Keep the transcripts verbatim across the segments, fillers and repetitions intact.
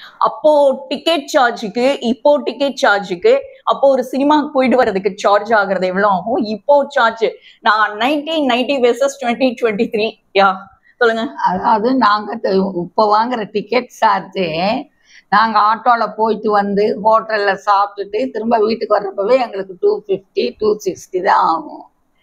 அப்போ டிக்கெட் சார்ஜுக்கு இப்போ டிக்கெட் சார்ஜுக்கு அப்போ ஒரு சினிமாக்கு போயிட்டு வர்றதுக்கு சார்ஜ் ஆகுறது எவ்வளவு ஆகும்? இப்போ சார்ஜ் நான் nineteen ninety versus twenty twenty three யா சொல்லுங்க. அதாவது நாங்க இப்ப வாங்குற டிக்கெட் சார்ஜே நாங்க ஆட்டோல போயிட்டு வந்து ஹோட்டல்ல சாப்பிட்டுட்டு திரும்ப வீட்டுக்கு வர்றப்பவே எங்களுக்கு டூ பிப்டி டூ சிக்ஸ்டி தான் ஆகும்.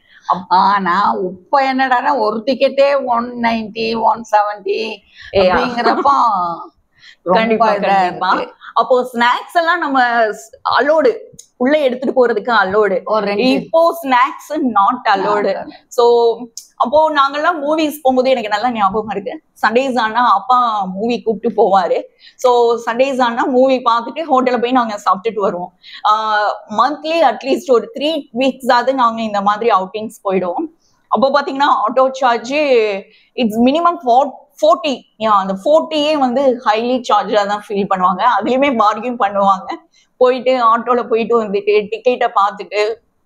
ஆனா இப்ப என்னடா ஒரு டிக்கெட்டே ஒன் நைன்டி ஒன் செவன்டி அப்படிங்கிறப்போ கண்டிப்பா கண்டிப்பா. அப்போ ஸ்நாக்ஸ் எல்லாம் நம்ம அலோடு உள்ள எடுத்துட்டு போறதுக்கு அலோடு. இப்போ ஸ்நாக்ஸ் நாட் அலோடு. சோ அப்போ நாங்கெல்லாம் மூவிஸ் போகும்போது எனக்கு நல்லா ஞாபகம் இருக்கு. சண்டேஸ் ஆனா அப்பா மூவி கூப்பிட்டு போவாரு. ஸோ சண்டேஸ் ஆனா மூவி பார்த்துட்டு ஹோட்டல்ல போய் நாங்க சாப்பிட்டுட்டு வருவோம். மந்த்லி அட்லீஸ்ட் ஒரு த்ரீ வீக்ஸ் ஆகுது நாங்க இந்த மாதிரி அவுட்டிங்ஸ் போயிடுவோம். அப்போ பாத்தீங்கன்னா auto charge it's minimum four forty அந்த ஃபோர்ட்டியே வந்து ஹைலி சார்ஜா தான் ஃபீல் பண்ணுவாங்க. அதுலயுமே பார்கியூம் பண்ணுவாங்க. போயிட்டு ஆட்டோல போயிட்டு வந்துட்டு டிக்கெட்டை பார்த்துட்டு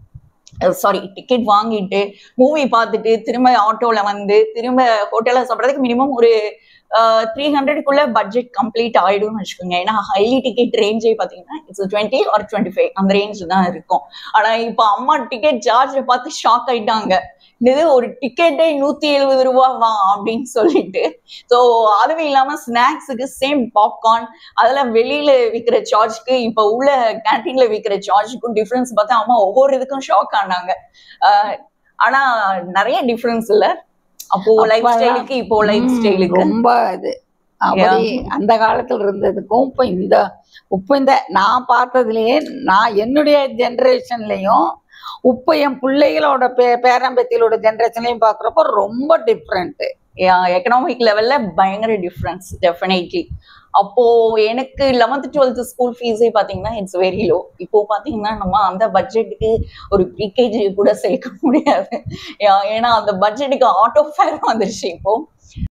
சாரி டிக்கெட் வாங்கிட்டு மூவி பார்த்துட்டு திரும்ப ஆட்டோல வந்து திரும்ப ஹோட்டல்ல சாப்பிட்றதுக்கு மினிமம் ஒரு த்ரீ ஹண்ட்ரடுக்குள்ள பட்ஜெட் கம்ப்ளீட் ஆயிடும்னு வச்சுக்கோங்க. ஏன்னா ஹைலி டிக்கெட் ரேஞ்சே பார்த்தீங்கன்னா it's twenty or twenty five அந்த ரேஞ்ச் தான் இருக்கும். ஆனா இப்போ அம்மா டிக்கெட் சார்ஜை பார்த்து ஷாக் ஆயிட்டாங்க. இது ஒரு டிக்கெட்டே நூத்தி எழுபது ரூபா வா அப்படின்னு சொல்லிட்டு. ஸோ அதுவும் இல்லாம ஸ்நாக்ஸுக்கு சேம் பாப்கார்ன் அதெல்லாம் வெளியில விற்கிற சார்ஜுக்கு இப்ப உள்ள கேன்டீன்ல விற்கிற சார்ஜுக்கும் டிஃபரன்ஸ் பார்த்தா அம்மா ஒவ்வொரு இதுக்கும் ஷாக் ஆனாங்க. ஆனா நிறைய டிஃபரன்ஸ் இல்ல அப்போ லைஃப் ஸ்டைலுக்கு இப்போ லைஃப் ஸ்டைலுக்கு ரொம்ப இது அப்படி அந்த காலத்துல இருந்ததுக்கும் இப்ப இந்த இப்ப இந்த நான் பார்த்ததுலயே நான் என்னுடைய ஜெனரேஷன்லயும் இப்ப என் பிள்ளைகளோட பே பேரம்பத்தியோட ஜெனரேஷன்லயும் பாக்குறப்ப ரொம்ப டிஃப்ரெண்ட். எக்கனாமிக் லெவல்ல பயங்கர டிஃப்ரென்ஸ் டெஃபினெட்லி. அப்போ எனக்கு லெவன்த் டுவெல்த் ஸ்கூல் ஃபீஸே பாத்தீங்கன்னா இட்ஸ் வெரி லோ. இப்போ பாத்தீங்கன்னா நம்ம அந்த பட்ஜெட்டுக்கு ஒரு ப்ரீகேஜி கூட சேர்க்க முடியாது. ஏன்னா அந்த பட்ஜெட்டுக்கு ஆட்டோ ஃபேர் வந்துருச்சு இப்போ.